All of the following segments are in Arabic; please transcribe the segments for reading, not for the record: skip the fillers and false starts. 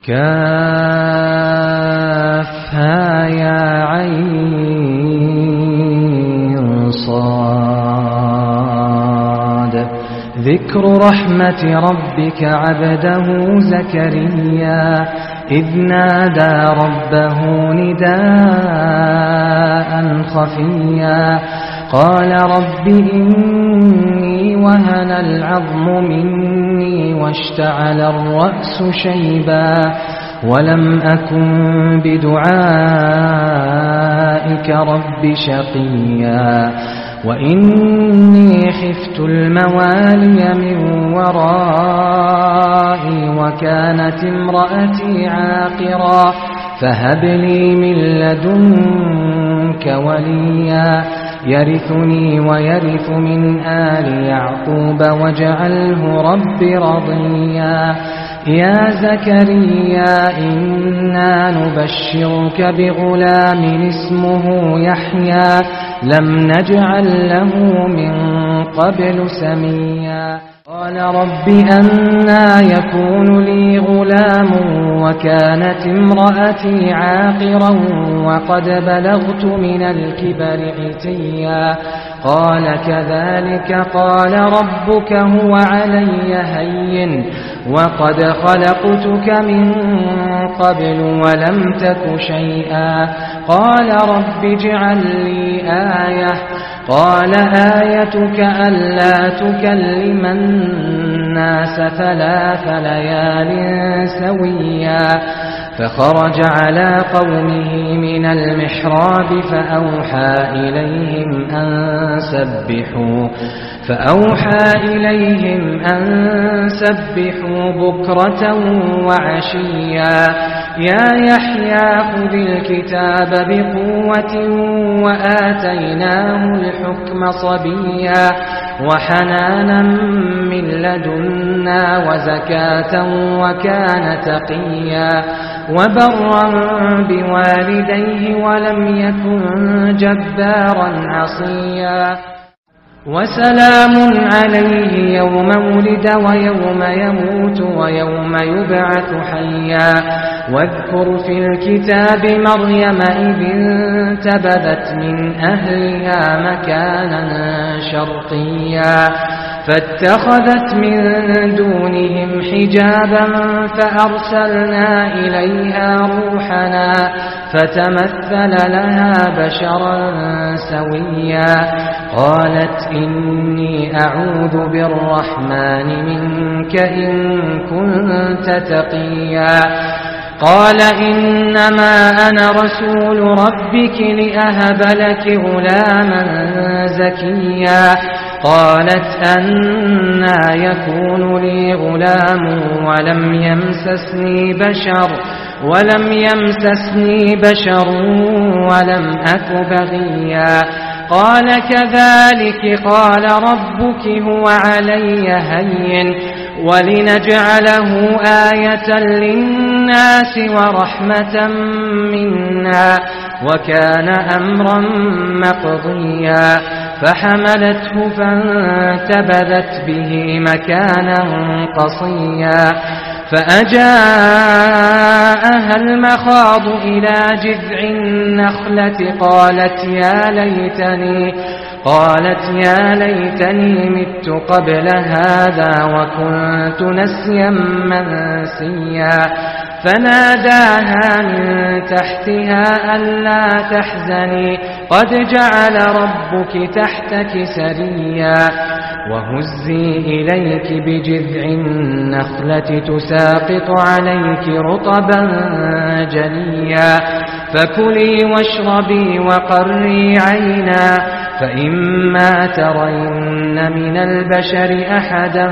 كافها يا عين صاد ذكر رحمة ربك عبده زكريا إذ نادى ربه نداء خفيا قال رب إني وهن العظم مني واشتعل الرأس شيبا ولم أكن بدعائك رب شقيا وإني خفت الموالي من ورائي وكانت امرأتي عاقرا فهب لي من لدنك وليا يرثني ويرث من آل يعقوب واجعله رب رضيا يا زكريا إنا نبشرك بغلام اسمه يحيى لم نجعل له من قبل سميا قال رب أنى يكون لي غلام وكانت امرأتي عاقرا وقد بلغت من الكبر عتيا قال كذلك قال ربك هو علي هين وقد خلقتك من قبل ولم تك شيئا قال رب اجعل لي آية قال آيتك ألا تكلم الناس 3 ليال سويا فخرج على قومه من المحراب فأوحى إليهم أن سبحوا بكرة وعشيا يا يحيى خذ الكتاب بقوة وآتيناه الحكم صبيا وحنانا من لدنا وزكاة وكان تقيا وبرا بوالديه ولم يكن جبارا عصيا وسلام عليه يوم ولد ويوم يموت ويوم يبعث حيا واذكر في الكتاب مريم إذ انتبذت من أهلها مكانا شرقيا فاتخذت من دونهم حجابا فأرسلنا إليها روحنا فتمثل لها بشرا سويا قالت إني أعوذ بالرحمن منك إن كنت تقيا قال إنما أنا رسول ربك لأهب لك غلاما زكيا قالت أنى يكون لي غلام ولم يمسسني بشر ولم أك بغيا قال كذلك قال ربك هو علي هين ولنجعله آية للناس ورحمة منا وكان أمرا مقضيا فحملته فانتبذت به مكانا قصيا فأجاءها المخاض إلى جذع النخلة قالت يا ليتني مت قبل هذا وكنت نسيا منسيا فناداها من تحتها ألا تحزني قد جعل ربك تحتك سريا وهزي إليك بجذع النخلة تساقط عليك رطبا جنيا فكلي واشربي وقري عينا فإما ترين من البشر أحدا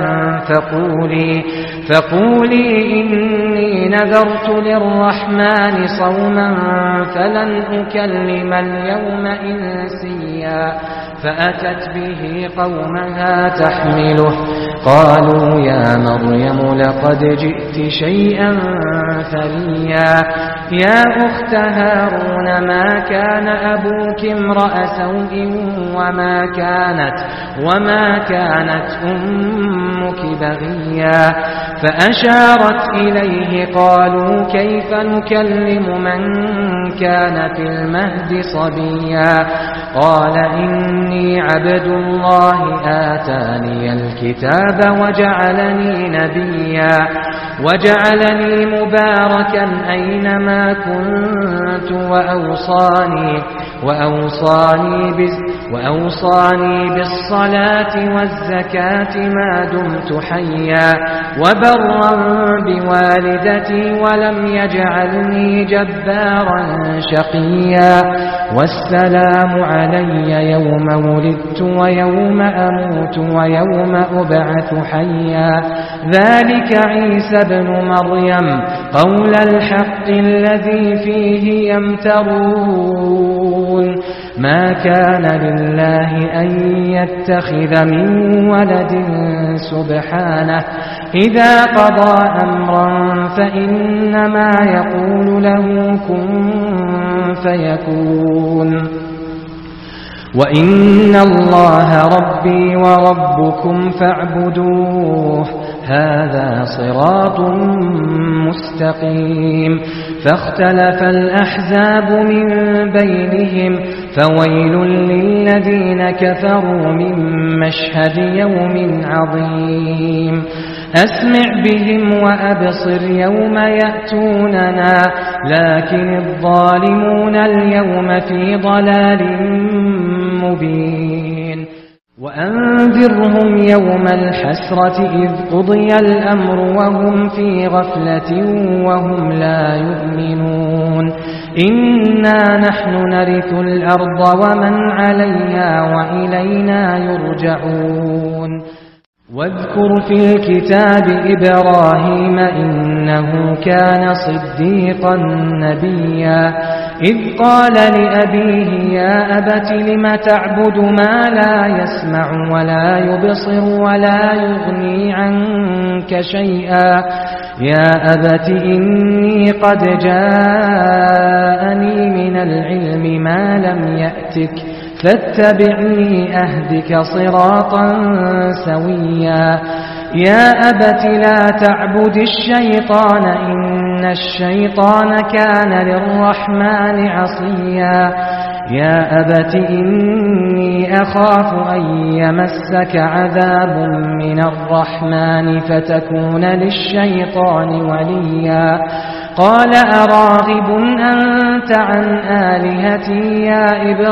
فقولي إني نذرت للرحمن صوما فلن أكلم اليوم إنسيا فأتت به قومها تحمله قالوا يا مريم لقد جئت شيئا ثريا يا أخت هارون ما كان أبوك امرأ سوء وما كانت أمك بغيا فأشارت إليه قالوا كيف نكلم من كان في المهد صبيا قال إني عبد الله آتاني الكتاب وجعلني نبيا وجعلني مباركا أينما كنت وأوصاني بالصلاة والزكاة ما دمت حيا وبرا بوالدتي ولم يجعلني جبارا شقيا والسلام علي يوم ولدت ويوم أموت ويوم أبعث حيا ذلك عيسى ابن مريم قول الحق الذي فيه يمترون ما كان لله أن يتخذ من ولد سبحانه إذا قضى أمرا فإنما يقول له كن فيكون وإن الله ربي وربكم فاعبدوه هذا صراط مستقيم فاختلف الأحزاب من بينهم فويل للذين كفروا من مشهد يوم عظيم أسمع بهم وأبصر يوم يأتوننا لكن الظالمون اليوم في ضلال مبين وأنذرهم يوم الحسرة إذ قضي الأمر وهم في غفلة وهم لا يؤمنون إنا نحن نرث الأرض ومن عليها وإلينا يرجعون واذكر في الكتاب إبراهيم إنه كان صديقا نبيا إذ قال لأبيه يا أبت لم تعبد ما لا يسمع ولا يبصر ولا يغني عنك شيئا يا أبت إني قد جاءني من العلم ما لم يأتك فاتبعني أهدك صراطا سويا يا أبت لا تعبد الشيطان إن الشيطان كان للرحمن عصيا يا أبت إني أخاف أن يمسك عذاب من الرحمن فتكون للشيطان وليا قال أراغب أنت عن آلهتي يا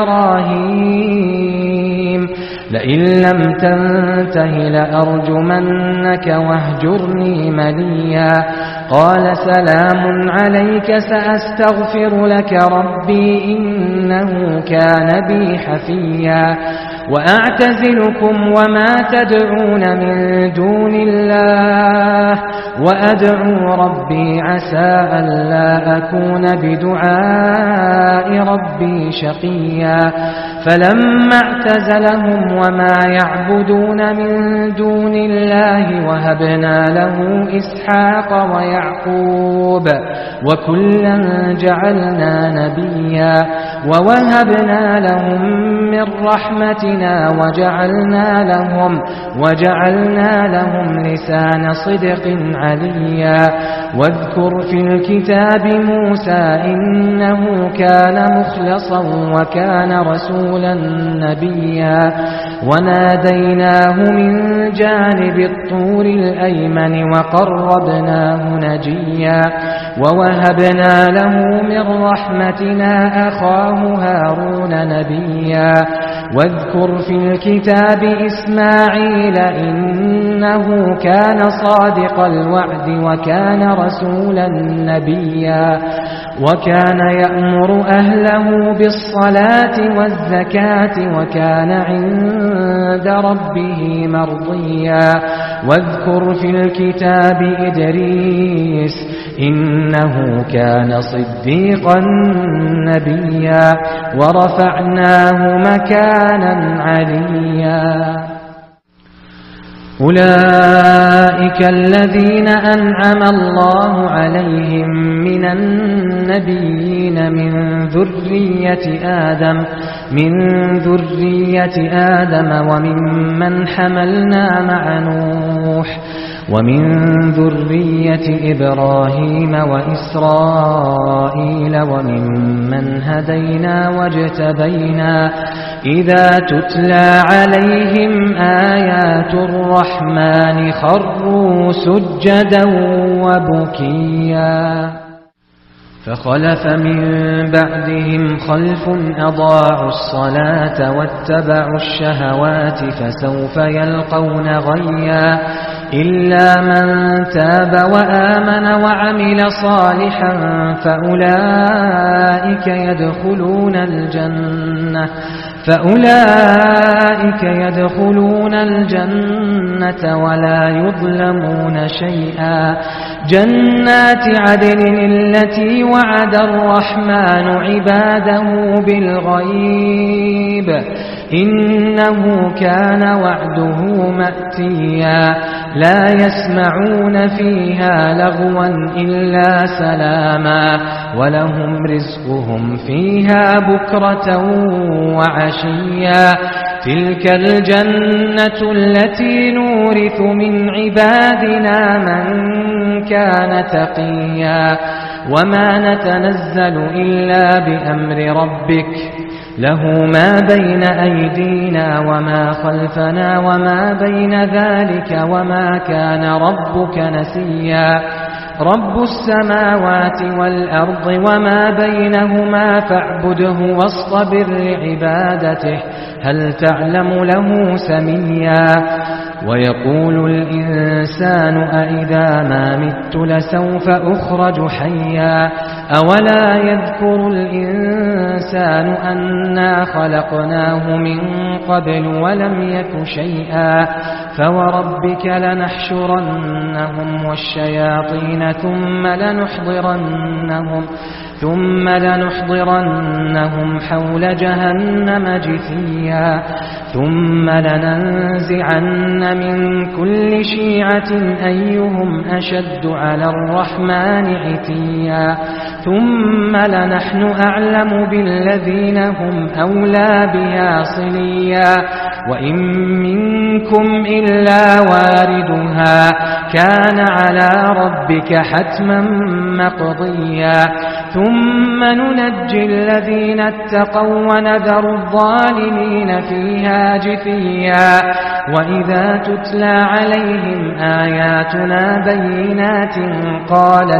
إبراهيم لئن لم تنته لأرجمنك واهجرني مليا قال سلام عليك سأستغفر لك ربي إنه كان بي حفيا وأعتزلكم وما تدعون من دون الله وأدعو ربي عسى ألا أكون بدعاء ربي شقيا فلما اعتزلهم وما يعبدون من دون الله وهبنا له إسحاق ويعقوب وكلا جعلنا نبيا ووهبنا لهم من رحمتنا وجعلنا لهم لسان صدق عليا واذكر في الكتاب موسى إنه كان مخلصا وكان رسولا نبيا وناديناه من جانب الطور الأيمن وقربناه نجيا ووهبنا له من رحمتنا أخاه هارون نبيا واذكر في الكتاب إسماعيل إنه كان صادق الوعد وكان رسولا نبيا وكان يأمر أهله بالصلاة والزكاة وكان عند ربه مرضيا واذكر في الكتاب إدريس إنه كان صديقا نبيا ورفعناه مكانا عليا أولئك الذين أنعم الله عليهم من النبيين من ذرية آدم وممن حملنا مع نوح ومن ذرية إبراهيم وإسرائيل وممن هدينا واجتبينا إذا تتلى عليهم آيات الرحمن خروا سجدا وبكيا فخلف من بعدهم خلف أضاعوا الصلاة واتبعوا الشهوات فسوف يلقون غيا إلا من تاب وآمن وعمل صالحا فأولئك يدخلون الجنة ولا يظلمون شيئا جنات عدن التي وعد الرحمن عباده بالغيب إنه كان وعده مأتيا لا يسمعون فيها لغوا إلا سلاما ولهم رزقهم فيها بكرة وعشيا تلك الجنة التي نورث من عبادنا من كان تقيا وما نتنزل إلا بأمر ربك له ما بين أيدينا وما خلفنا وما بين ذلك وما كان ربك نسيا رب السماوات والأرض وما بينهما فاعبده واصطبر لعبادته هل تعلم له سميا ويقول الإنسان أإذا ما مت لسوف أخرج حيا أولا يذكر الإنسان أنا خلقناه من قبل ولم يك شيئا فوربك لنحشرنهم والشياطين ثم لنحضرنهم حول جهنم جثيا ثم لننزعن من كل شيعة أيهم أشد على الرحمن عتيا ثم لنحن أعلم بالذين هم أولى بها صليا وإن منكم إلا واردها كان على ربك حتما مقضيا ثم ننجي الذين اتقوا ونذر الظالمين فيها جثيا وإذا تتلى عليهم آياتنا بينات قال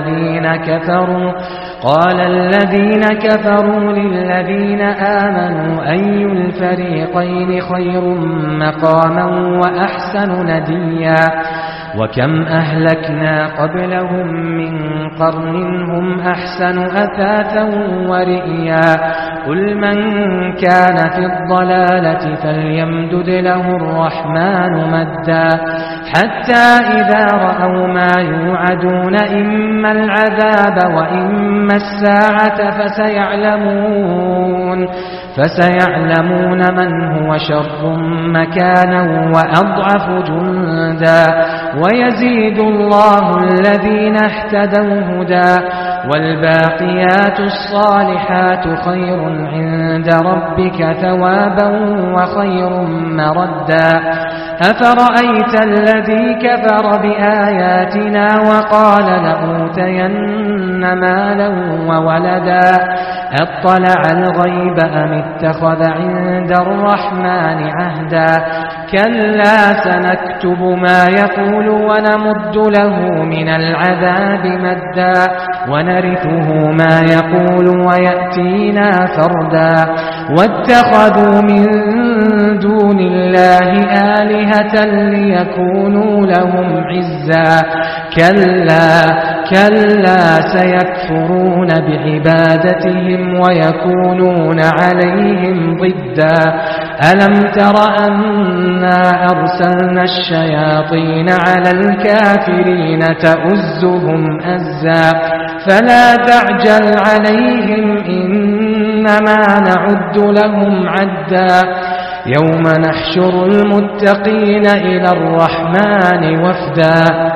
الذين كفروا للذين آمنوا أي الفريقين خير مقاما وأحسن نديا وكم أهلكنا قبلهم من قرن هم أحسن أثاثا ورئيا قل من كان في الضلالة فليمدد له الرحمن مدا حتى إذا رأوا ما يوعدون إما العذاب وإما الساعة فسيعلمون من هو شر مكانا وأضعف جندا ويزيد الله الذين اهتدوا هدى والباقيات الصالحات خير عند ربك ثوابا وخير مردا أفرأيت الذي كفر بآياتنا وقال لأوتين مالا وولدا أطلع الغيب أم اتخذ عند الرحمن عهدا كلا سنكتب ما يقول ونمد له من العذاب مدا ونرثه ما يقول ويأتينا فردا واتخذوا من دون الله آلهة ليكونوا لهم عزا كلا سيكفرون بعبادتهم ويكونون عليهم ضدا ألم تر أنا أرسلنا الشياطين على الكافرين تؤزهم أزا فلا تعجل عليهم إنما نعد لهم عدا يوم نحشر المتقين إلى الرحمن وفدا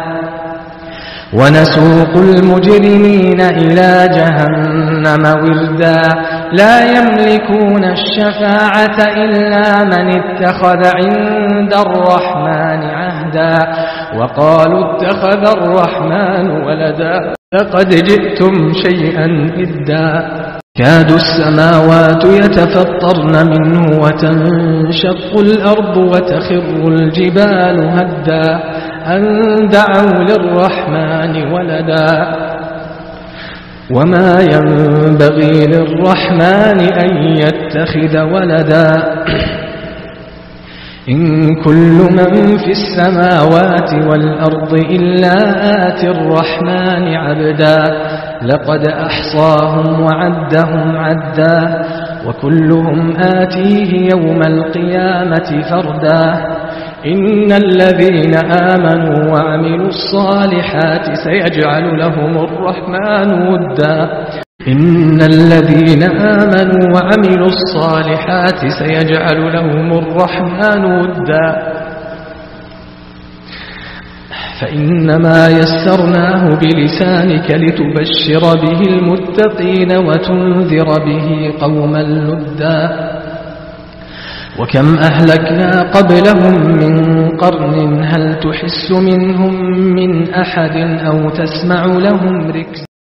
ونسوق المجرمين إلى جهنم وردا لا يملكون الشفاعة إلا من اتخذ عند الرحمن عهدا وقالوا اتخذ الرحمن ولدا لقد جئتم شيئا إدا كاد السماوات يتفطرن منه وتنشق الأرض وتخر الجبال هدا أن دعوا للرحمن ولدا وما ينبغي للرحمن أن يتخذ ولدا إن كل من في السماوات والأرض إلا آتي الرحمن عبدا لقد أحصاهم وعدهم عدا وكلهم آتيه يوم القيامة فردا إن الذين آمنوا وعملوا الصالحات سيجعل لهم الرحمن ودا إن الذين آمنوا وعملوا الصالحات سيجعل لهم الرحمن ودا فإنما يسرناه بلسانك لتبشر به المتقين وتنذر به قوما لدا وكم أهلكنا قبلهم من قرن هل تحس منهم من أحد أو تسمع لهم ركزا